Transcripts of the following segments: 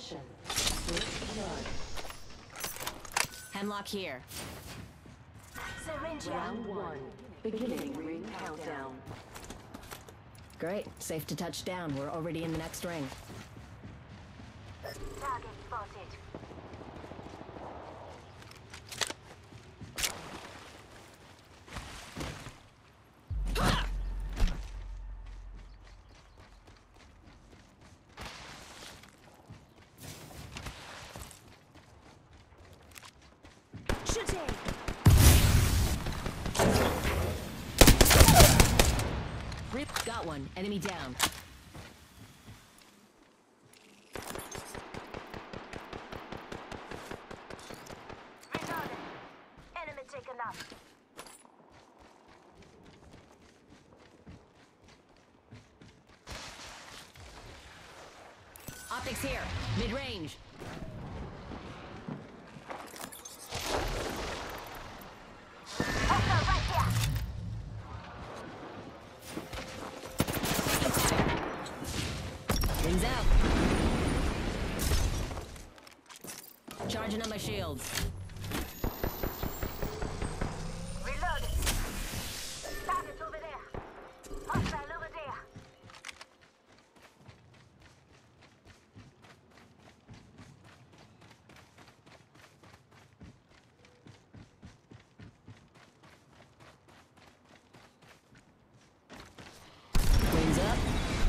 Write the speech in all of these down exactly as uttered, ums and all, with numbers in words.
Attention. First blood. Hemlock here. Syringe round one. Beginning ring countdown. Great. Safe to touch down. We're already in the next ring. Target spotted. Shooting! Rip. Got one. Enemy down. Reloaded. Enemy taken out. Optics here. Mid-range. Hostile right here. Rings out. Charging on my shields. Reloaded. Target over there. Hostile over there. Wings up.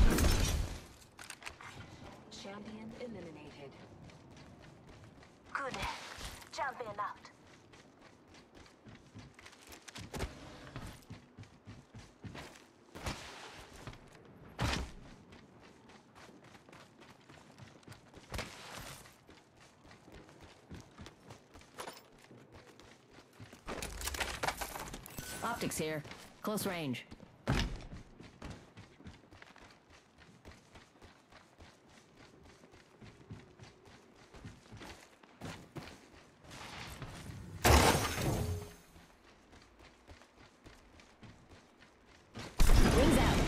Champion eliminated. Good. Champion out. Optics here. Close range. Wings out.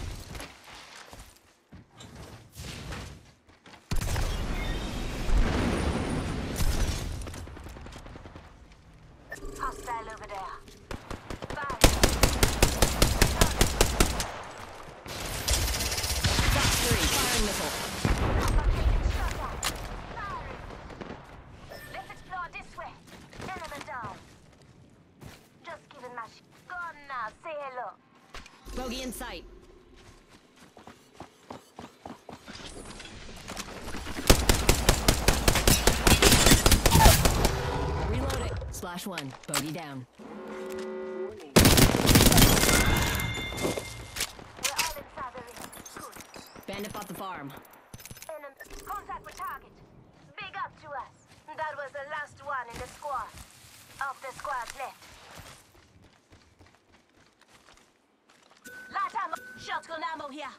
Hostile over there. Fire. Fox three. Firing missile. Alpha taking shot at. Firing. Let's explore this way. Enemy down. Just giving my sh- Gone now. Say hello. Bogey in sight. Reload it. Splash one. Bogey down. Warning. We're all inside the ring. Good. Bandit bought the farm. Enemy. Contact with target. Big up to us. That was the last one in the squad. Of the squad left. Light ammo. Shotgun ammo here.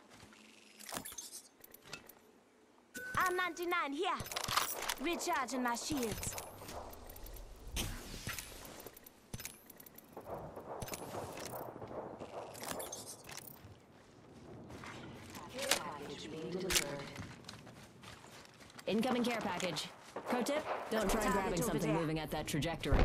I'm ninety-nine here. Recharging my shields. Care package being delivered. Incoming care package. Pro tip, don't try Target grabbing over something there. moving at that trajectory.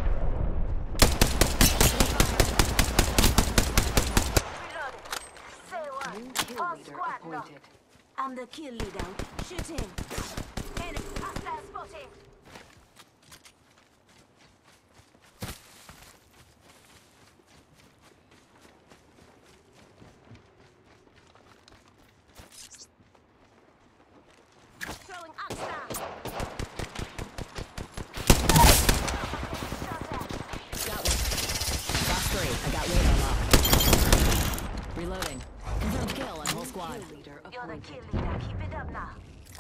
Reloaded. Say what? New kill All leader squad knocked. appointed. I'm the kill leader. Shooting. Enemy. Hostile spotted. Throwing Oxstar. Got one. Fox three. I got radar locked. Reloading. Confirmed kill on whole squad. Kill leader You're the appointed. kill leader. Keep it up now.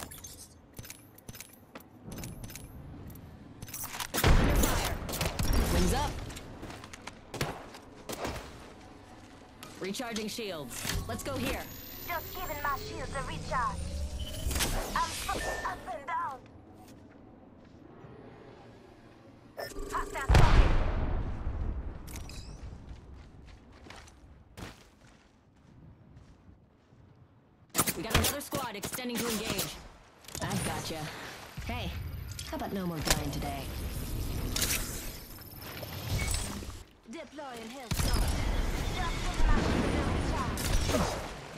Under fire. Wings up. Recharging shields. Let's go here. Just giving my shields a recharge. I'm fucking up and down. Hostile spotted. We got another squad extending to engage. I've got Gotcha. Hey, how about no more dying today? Deploying Hellstorm. Just giving my shield a recharge.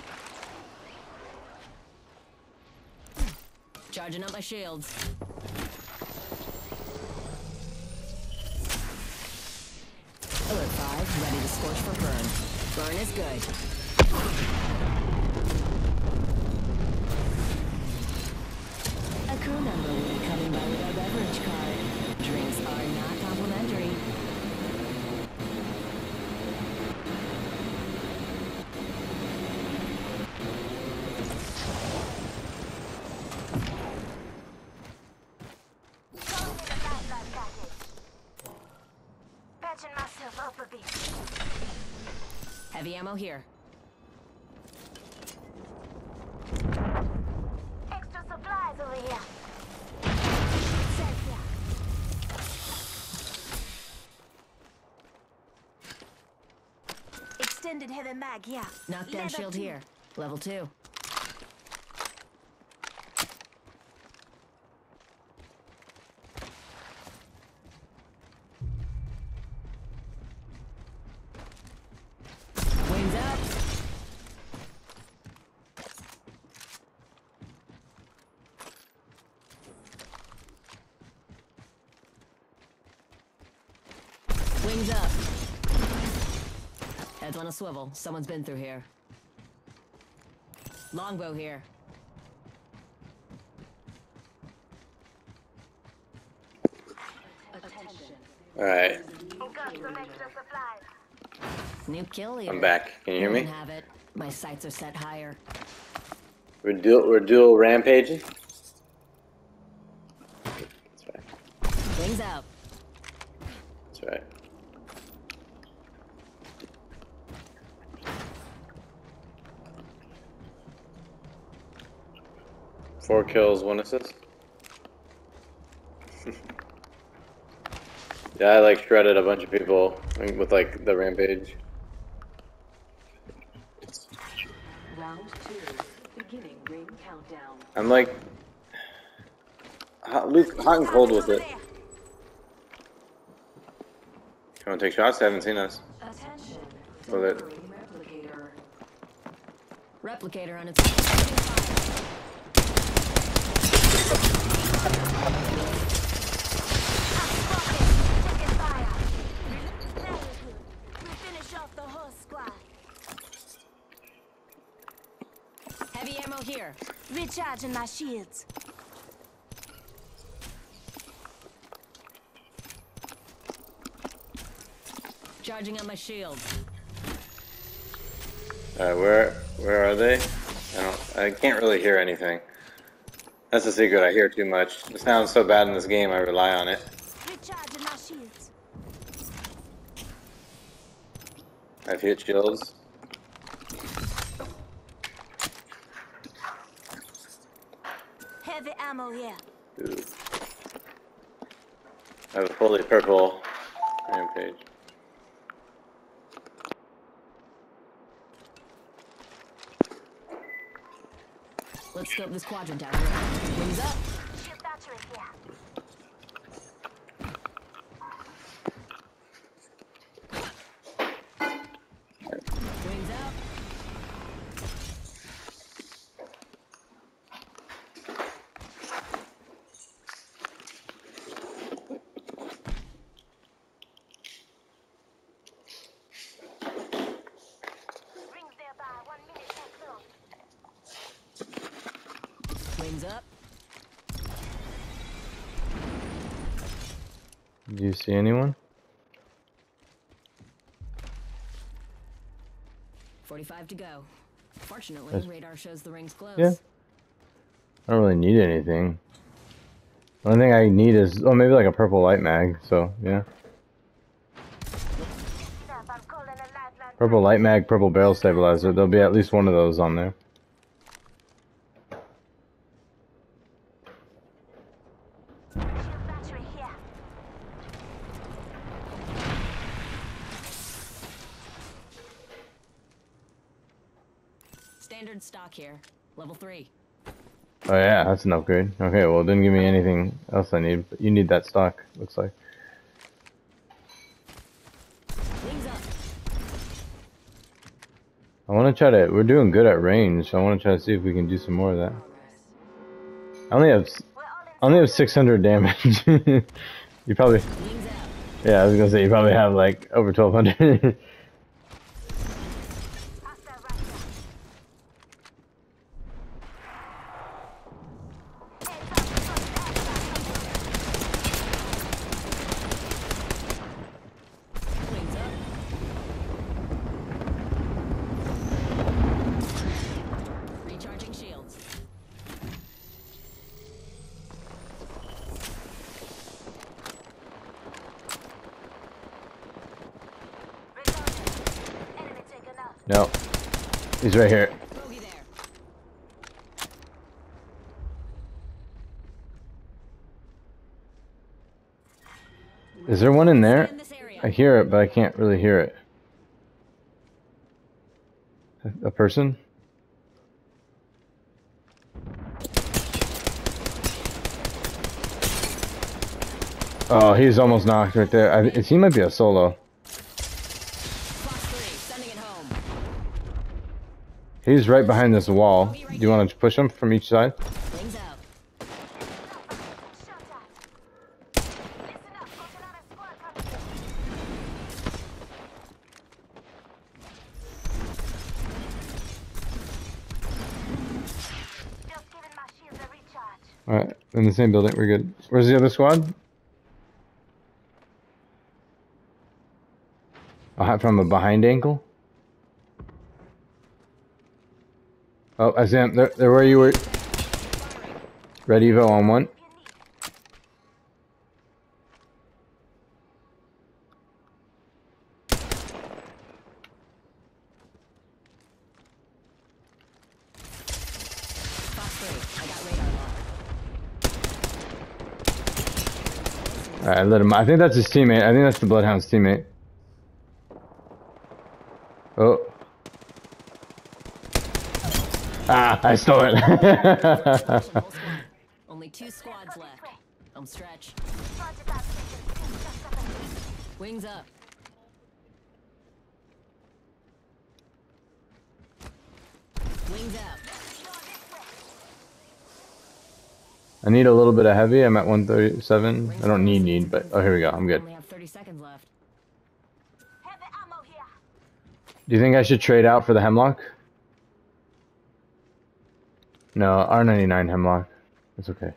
Charging up my shields. Alert five, ready to scorch for burn. Burn is good. A crew member will be coming by with our beverage card. Drinks are not complimentary. Calling in a lifeline package. Patching myself up a bit. Heavy ammo here. Extra supplies over here. Safe here. Extended heavy mag here. Knockdown Level shield two. here. Level two. Wings up. Wings up. Heads on a swivel. Someone's been through here. Longbow here. Attention. Alright, Got some extra supplies. New kill leader. I'm back. Can you hear me? Have it. My sights are set higher. We're dual, we're dual rampaging? That's right. Wings out. That's right. Four kills, one assist. Yeah, I like shredded a bunch of people with like the rampage. Round two. Beginning ring countdown. I'm like hot, Luke, hot and cold with it. You wanna take shots? I haven't seen us. Attention. With it. Delivering replicator. Replicator on its way. Taking fire. Very good. We finish off the whole squad. Heavy ammo here. Recharging my shields. Charging on my shield. Alright, where where are they? I don't I can't really hear anything. That's the secret, I hear too much. It sounds so bad in this game, I rely on it. Recharging my shields. I've hit shields. Heavy ammo here. Ooh. I have a fully purple rampage. Let's scope this quadrant out here. Wings up. Shield battery here. Wings up. Rings nearby. One minute till close. Wings up. Do you see anyone? forty-five to go. Fortunately, Yes. radar shows the ring's close. Yeah. I don't really need anything. The only thing I need is, oh, maybe like a purple light mag, so, yeah. Snap, I'm calling a lifeline. Purple light mag, purple barrel stabilizer. There'll be at least one of those on there. Shield battery here. Standard stock here. Level three. Oh yeah, that's an upgrade. Okay, well it didn't give me anything else I need, but you need that stock, looks like. Wings up. I want to try to, we're doing good at range, so I want to try to see if we can do some more of that. I only have, I only have six hundred damage. You probably, Wings out. yeah, I was gonna say you probably have like over twelve hundred. Wings up. Recharging shields. Enemy taken out. No, he's right here. Bogey there. Is there one in there? In this area. I hear it, but I can't really hear it. A, a person? Oh, he's almost knocked right there. I, he might be a solo. Fox three, sending it home. He's right behind this wall. Do you want to push him from each side? Wings out. Shot at. Listen up, got another squad coming. Just giving my shields a recharge. Alright, in the same building, we're good. Where's the other squad? Uh, from a behind angle? Oh, I see him. They're, they're where you were. Red Evo on one. If you need. Fox three, I got radar lock. Alright, I let him. I think that's his teammate. I think that's the Bloodhound's teammate. Oh. Ah, I stole it. Whole squad. Only two squads left. Home stretch. Charge about seconds. Just up ahead. Wings up. Wings out. Explore this way. I need a little bit of heavy. I'm at one thirty-seven. I don't need need, but oh, here we go. I'm good. Only have thirty seconds left. Heavy ammo here. Do you think I should trade out for the Hemlock? No, R ninety-nine Hemlock. It's okay.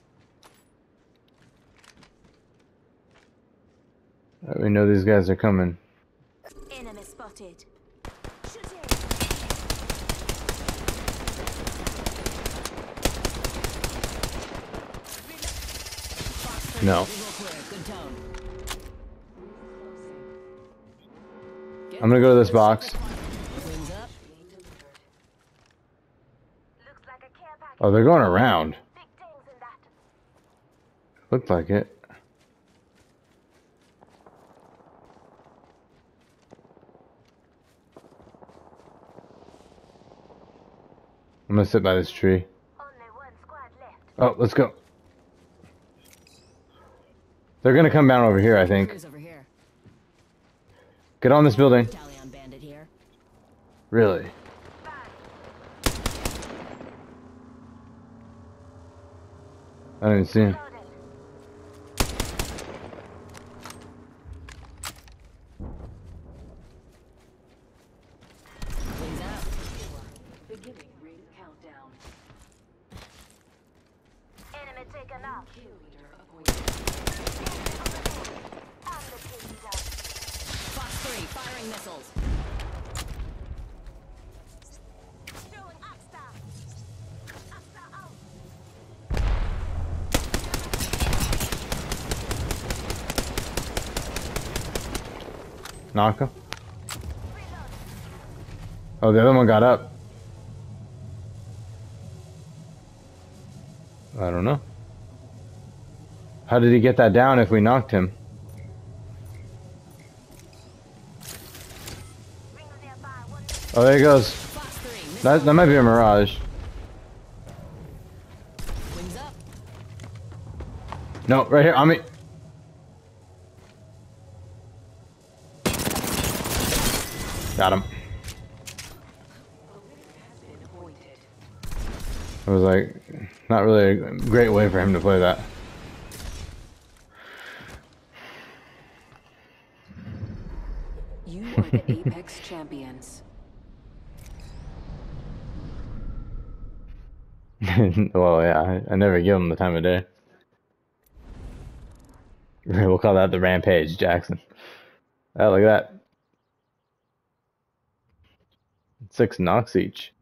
Alright, we know these guys are coming. Enemy spotted. Shooting. No. Visual clear. Good tone. Get I'm gonna go to this box. Wings up. Looks like a care package. Oh, they're going around. Big things in that. Looked like it. I'm gonna sit by this tree. Only one squad left. Oh, let's go. They're gonna come down over here, I think. Crews over here. Get on this building. Talion bandit here. Really? I didn't even see him. Loaded. Wings out. Beginning ring countdown. Enemy taken out. Kill leader appointed. I'm the kill leader. Fox three, firing missiles. Throwing Asta. Asta out. Knock him. Oh, the other one got up. I don't know. How did he get that down if we knocked him? Ring nearby. One Oh, there he goes. Fox three, missile. That, that might be a mirage. No, right here, on me. Got him. It was like, not really a great way for him to play that. You are the Apex champions. Well, yeah, I, I never give him the time of day. We'll call that the Rampage, Jackson. Oh, look at that. Six knocks each.